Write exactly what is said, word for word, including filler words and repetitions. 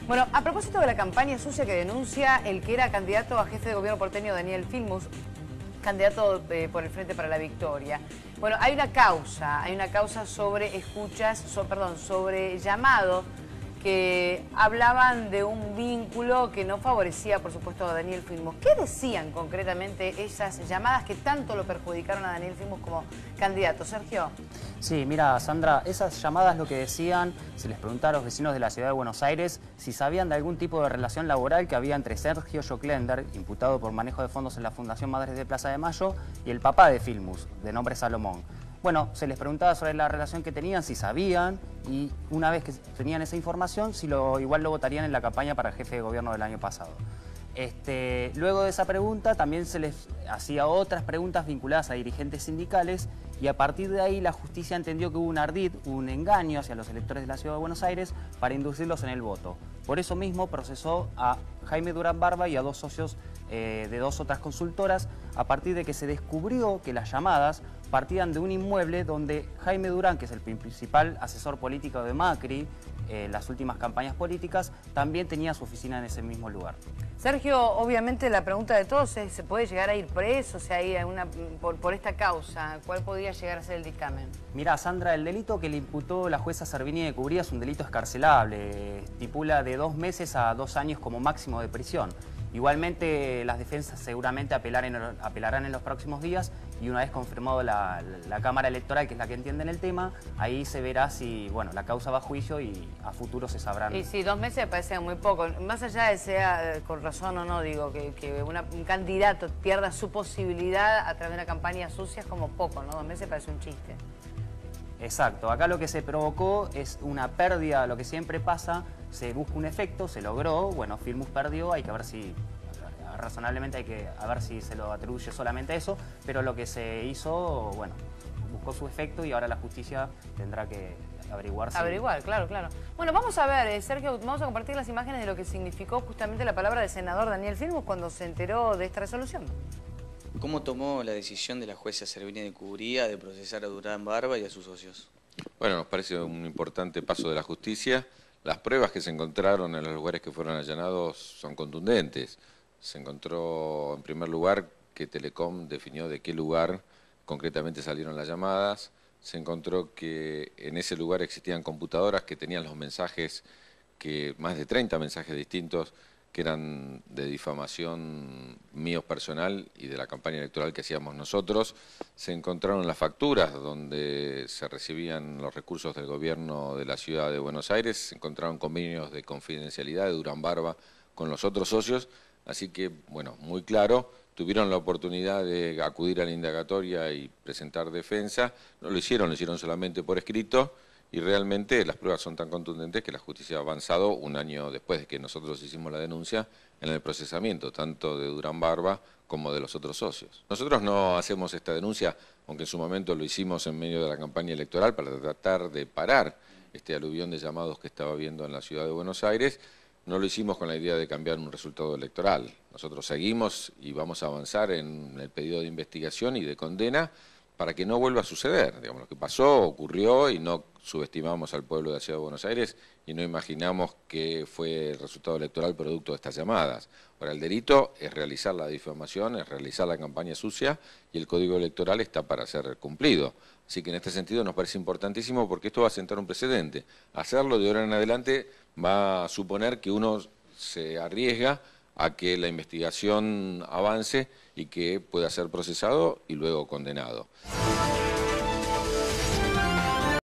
Bueno, a propósito de la campaña sucia que denuncia el que era candidato a jefe de gobierno porteño, Daniel Filmus, candidato de, por el Frente para la Victoria. Bueno, hay una causa, hay una causa sobre escuchas, so, perdón, sobre llamados que hablaban de un vínculo que no favorecía, por supuesto, a Daniel Filmus. ¿Qué decían concretamente esas llamadas que tanto lo perjudicaron a Daniel Filmus como candidato? Sergio. Sí, mira, Sandra, esas llamadas lo que decían, se les preguntaba a los vecinos de la ciudad de Buenos Aires si sabían de algún tipo de relación laboral que había entre Sergio Joclender, imputado por manejo de fondos en la Fundación Madres de Plaza de Mayo, y el papá de Filmus, de nombre Salomón. Bueno, se les preguntaba sobre la relación que tenían, si sabían, y una vez que tenían esa información, si lo, igual lo votarían en la campaña para el jefe de gobierno del año pasado. Este, luego de esa pregunta también se les hacía otras preguntas vinculadas a dirigentes sindicales y a partir de ahí la justicia entendió que hubo un ardid, un engaño hacia los electores de la Ciudad de Buenos Aires para inducirlos en el voto. Por eso mismo procesó a Jaime Durán Barba y a dos socios eh, de dos otras consultoras a partir de que se descubrió que las llamadas partían de un inmueble donde Jaime Durán, que es el principal asesor político de Macri, en eh, las últimas campañas políticas, también tenía su oficina en ese mismo lugar. Sergio, obviamente la pregunta de todos es, ¿se puede llegar a ir preso? O sea, hay alguna, por, por esta causa, ¿cuál podría llegar a ser el dictamen? Mirá, Sandra, el delito que le imputó la jueza Servini de Cubría es un delito escarcelable, estipula de dos meses a dos años como máximo de prisión. Igualmente las defensas seguramente apelarán, apelarán en los próximos días y una vez confirmado la, la, la Cámara Electoral, que es la que entiende en el tema, ahí se verá si bueno, la causa va a juicio y a futuro se sabrán. Y sí, dos meses me parece muy poco. Más allá de sea con razón o no, digo, que, que una, un candidato pierda su posibilidad a través de una campaña sucia es como poco, ¿no? Dos meses parece un chiste. Exacto, acá lo que se provocó es una pérdida, lo que siempre pasa, se busca un efecto, se logró, bueno, Filmus perdió, hay que ver si, razonablemente hay que a ver si se lo atribuye solamente a eso, pero lo que se hizo, bueno, buscó su efecto y ahora la justicia tendrá que averiguar si... Averiguar, claro, claro. Bueno, vamos a ver, eh, Sergio, vamos a compartir las imágenes de lo que significó justamente la palabra del senador Daniel Filmus cuando se enteró de esta resolución. ¿Cómo tomó la decisión de la jueza Servini de Cubría de procesar a Durán Barba y a sus socios? Bueno, nos parece un importante paso de la justicia. Las pruebas que se encontraron en los lugares que fueron allanados son contundentes. Se encontró, en primer lugar, que Telecom definió de qué lugar concretamente salieron las llamadas. Se encontró que en ese lugar existían computadoras que tenían los mensajes, que más de treinta mensajes distintos, que eran de difamación míos personal y de la campaña electoral que hacíamos nosotros. Se encontraron las facturas donde se recibían los recursos del gobierno de la Ciudad de Buenos Aires, se encontraron convenios de confidencialidad de Durán Barba con los otros socios, así que, bueno, muy claro, tuvieron la oportunidad de acudir a la indagatoria y presentar defensa, no lo hicieron, lo hicieron solamente por escrito, y realmente las pruebas son tan contundentes que la justicia ha avanzado un año después de que nosotros hicimos la denuncia en el procesamiento, tanto de Durán Barba como de los otros socios. Nosotros no hacemos esta denuncia, aunque en su momento lo hicimos en medio de la campaña electoral para tratar de parar este aluvión de llamados que estaba habiendo en la Ciudad de Buenos Aires. No lo hicimos con la idea de cambiar un resultado electoral. Nosotros seguimos y vamos a avanzar en el pedido de investigación y de condena para que no vuelva a suceder. Digamos, lo que pasó, ocurrió y no subestimamos al pueblo de la Ciudad de Buenos Aires y no imaginamos que fue el resultado electoral producto de estas llamadas. Ahora, el delito es realizar la difamación, es realizar la campaña sucia y el Código Electoral está para ser cumplido. Así que en este sentido nos parece importantísimo porque esto va a sentar un precedente. Hacerlo de ahora en adelante va a suponer que uno se arriesga a que la investigación avance y que pueda ser procesado y luego condenado.